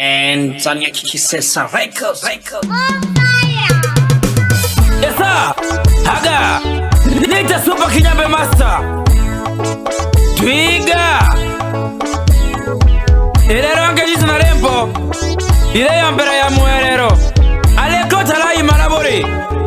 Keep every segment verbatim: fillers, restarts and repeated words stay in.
And Tanya Kisesa Records. Records. Yes sir, Haga Nita Super Kinyambe Master Twiga Ilero ange jizu na rempo Ile ya mbera ya muerero Alekota lai marabori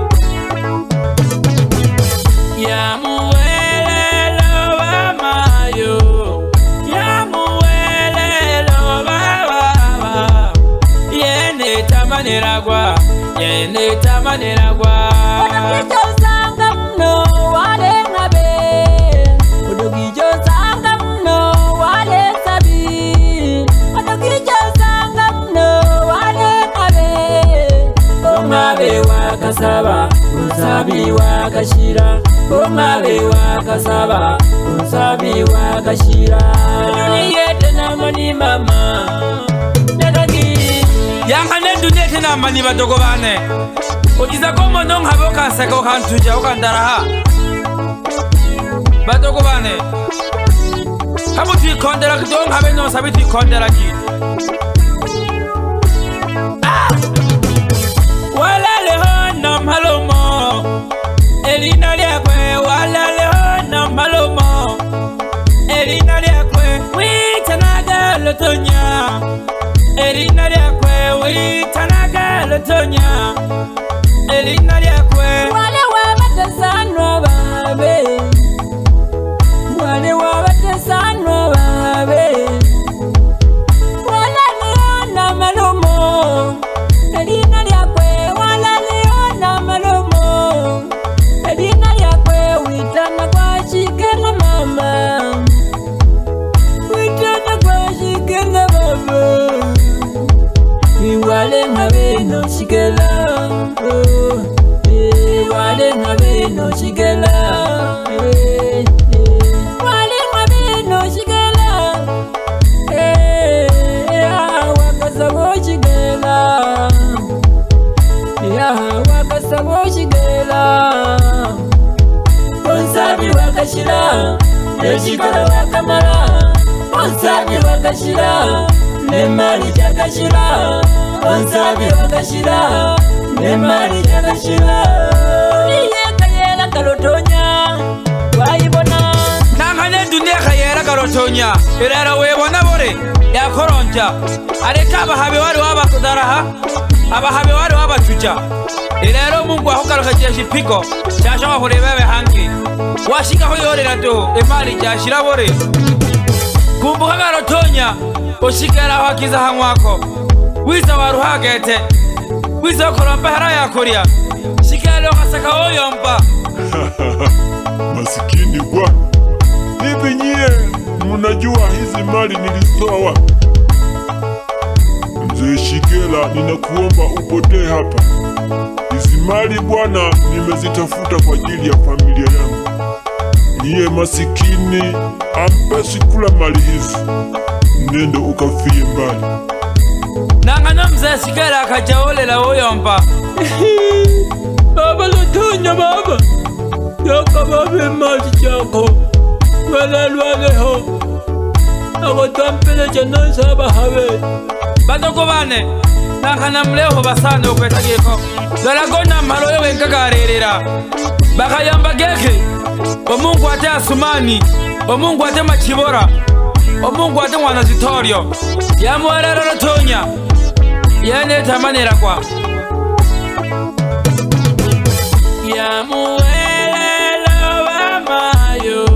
Ya muelelo wa mayo Ya muelelo wa wa Yene tamaniragwa Yene tamaniragwa Odogijo sanga mno wale ngabe Odogijo sanga mno wale sabi Odogijo sanga mno wale ngabe Ongabe wakasaba Unsabi wakashira Ongabe wakasaba Unsabi wakashira Duniyete na mani mama Nadagi Yanga ne duniyete na mani badogo bane Ojiza komo nong habo kanseko kantuja ukandaraha Badogo bane Habu tui kondera kidong habe no sabi tui kondera ki Wala leho na malomo Elina liakwe wala leho na malomo Elina liakwe Witanaga lotonya Elina liakwe Witanaga lotonya Elina liakwe Wale wabatesano babe Wale wabatesano babe Wala leona malomo Elina liakwe Wala leona malomo Elina liakwe Witana kwa shikena mama Witana kwa shikena baba Wale ngabe no shikela Wale ngabe no shigela Wale ngabe no shigela Wakasabo shigela Wakasabo shigela Onsabi wakashira Neshikara wakamara Onsabi wakashira Nemari jakashira Onsabi wakashira Nemari jakashira Niyeka yela kalotonya Waibona Nangane dunia khayera karotonya Irera webona bore ya koronja Areka abahabe wari wabakudaraha Abahabe wari wabachuja Irero mungu wahukaruka shipiko Chasha wahurebewe hangi Washika hoyorera do Emari jashira bore Kumbuka karotonya Oshikera wakiza hangwako Wiza waruhagete Wiza koromba hara ya korea Shikelo kasaka oyomba Masikini bwana. Hivi nyie mnajua hizi mali nilitoa wapi? Mzee Shigela, ninakuomba upotee hapa. Hizi mali bwana nimezitafuta kwa ajili ya familia yangu. Nyie masikini ampesi kula mali hizi. Nendo ukafie mbali. Nangana mzee Shigela akajaolela oyomba Baba lotonya baba Yaka babe maji chako Wala lwaleho Ako tampele jana saba hawe Badoko bane Nangana mleho basane ukwetagiko Zalagona maloyo wenkakarerera Baka yamba geke Omungu ate asumani Omungu ate machibora Omungu ate wanazitorio Yamuerero lotonya Yene tamanera kwa Yamuelelo wa mayo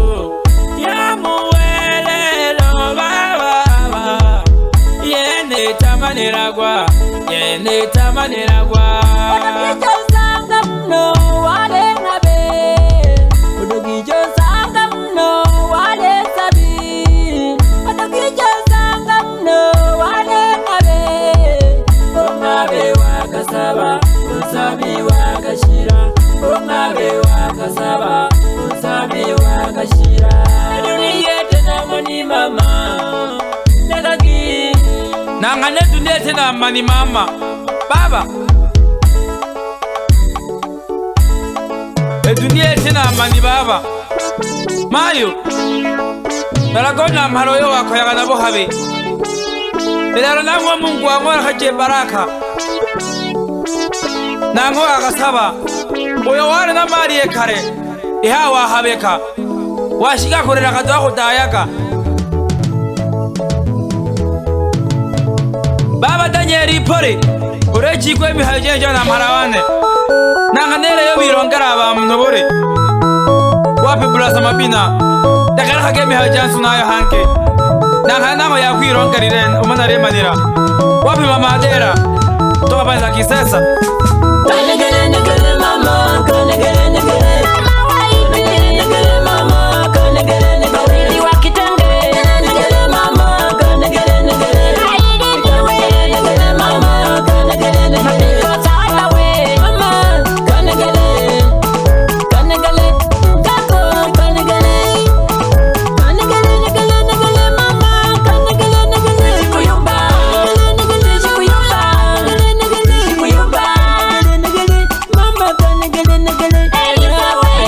Yamuelelo wa wa Yene tamanera kwa Yene tamanera kwa Odogijo sanga mno wale ngabe Odogijo sanga mno wale sabi Odogijo sanga mno wale ngabe Ongabe wakasaba Unsabi wakashira Ongabe wakasaba Unsabi wakashira Duniyete na mani mama Nadagi Nangane duniyete na mani mama Baba E duniyete na mani baba Mayo Dalagona mharoyo wako yagana bohabe Ilero nango Mungu angora kaje baraka. Nango agasaba. Uyo wari na mari ekare. Ihawa habeka. Washika kurera kadwa kudayaka. Baba Danieli pore. Urechi kwe mihaje jana marawane. Nanga nere yo birongara ba mnobore. Wapi bulasa mabina. Dakara kage mihaje sunayo hanke. Nanga namo ya kwirongarire umana remanira. Wapi mama adera. Toba banza kisesa. Kanegere negere mama, kanegere negere. Kanegere negere mama, kanegere negere. Wakitenge negere mama, kanegere negere. Kanegere negere mama, kanegere negere. Kosala we mama, kanegere. Kanegere kako kanegere. Kanegere negere negere mama, kanegere negere. Sikuyumba, negere sikuyumba, negere sikuyumba. Mama kanegere negere.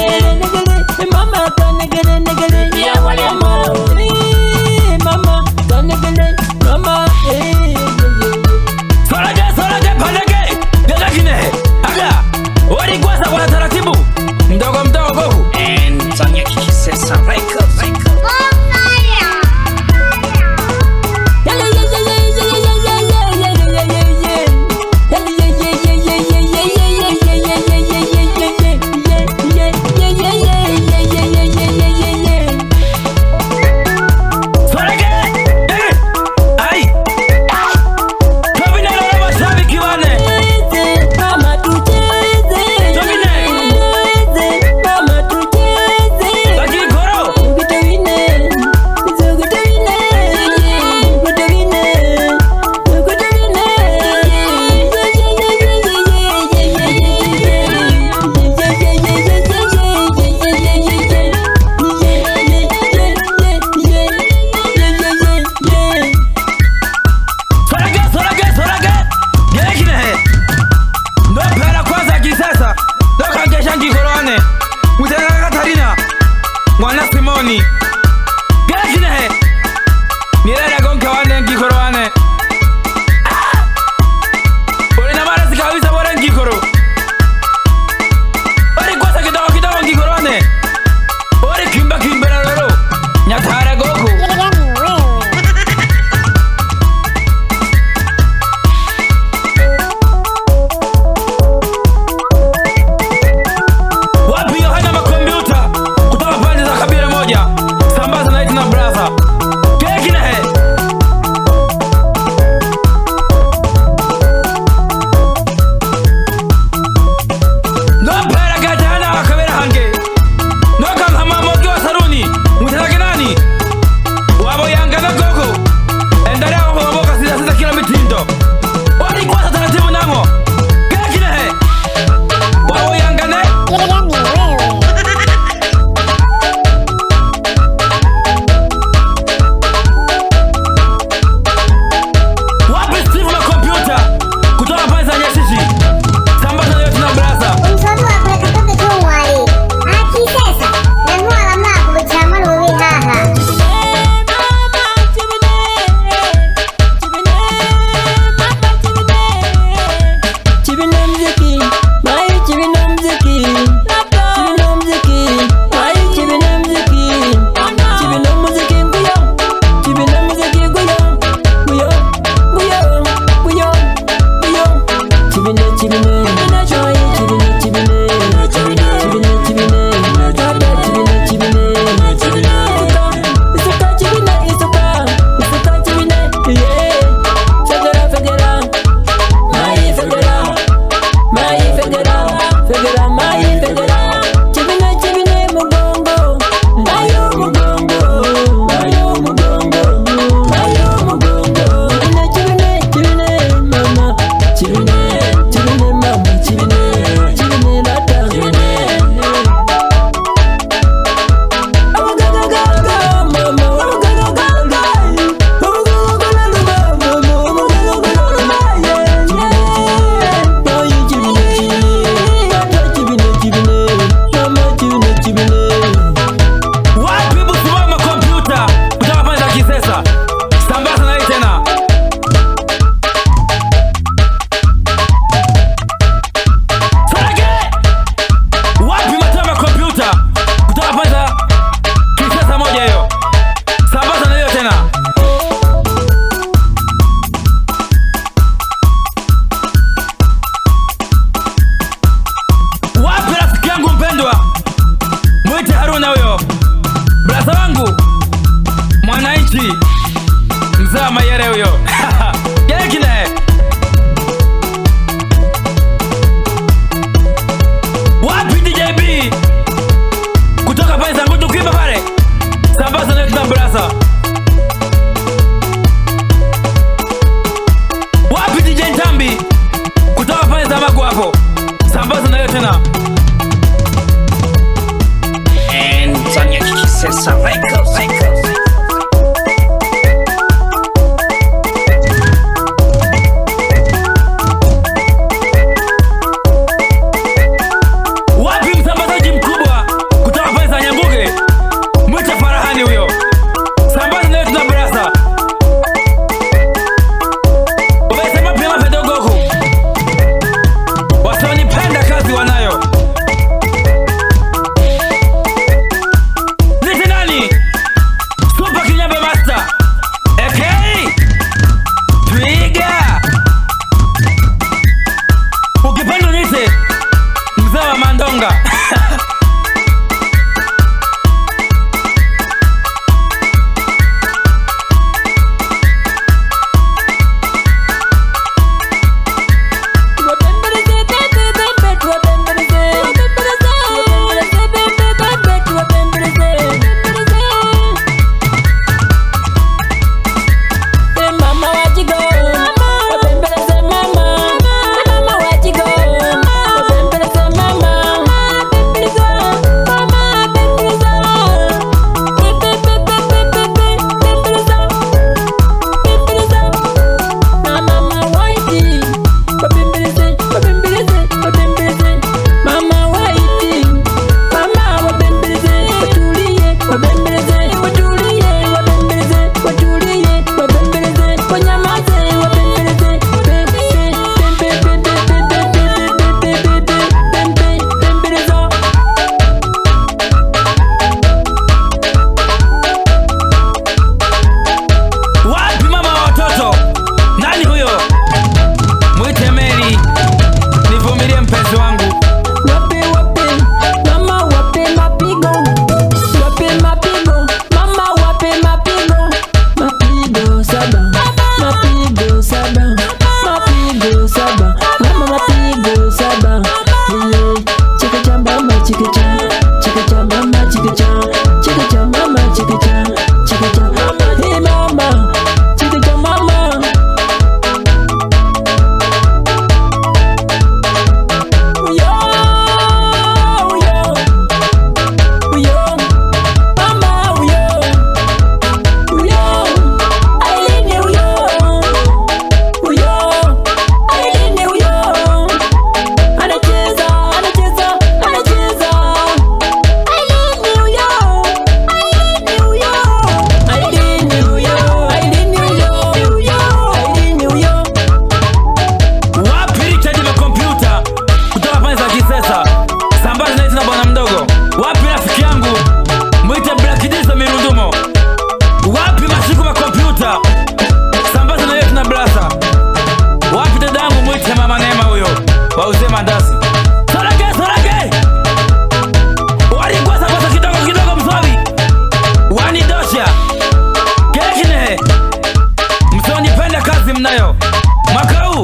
wauze mandazi. Sorage, sorage. Wali kwasa kwasa kidogo kidogo msobi. Wani dosha. Kekine. Msoni pende kazi mnayo. Makau.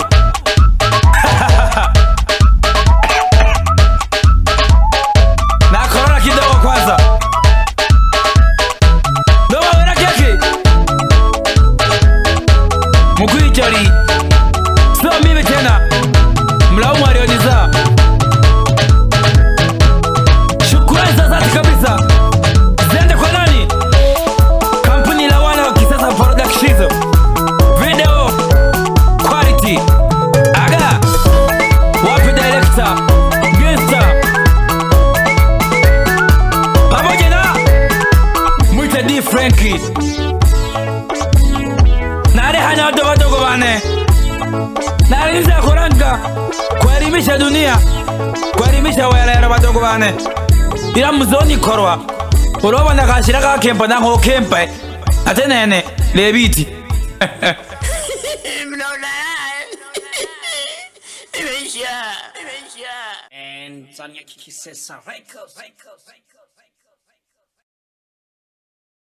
Na korona kidogo kwanza. Ndoa wera keki. Mkuichari. So mimi tena. Mlaumu alioniza. Shukrani za dhati kabisa ziende kwa nani? Kampuni la wana wa Kisasa Productions. Video quality. Aga. Wapi director? Gangster. Pamoja na Mwite D Frankie. Nare hana wadogo wadogo bane. Nare niza kuranga kuelimisha dunia, kuelimisha wale wadogo bane. Ila mzoni korwa uroba nakashira ka kempa nango kempa ate nene lebiti. And Tanya Kiki Sessa Records.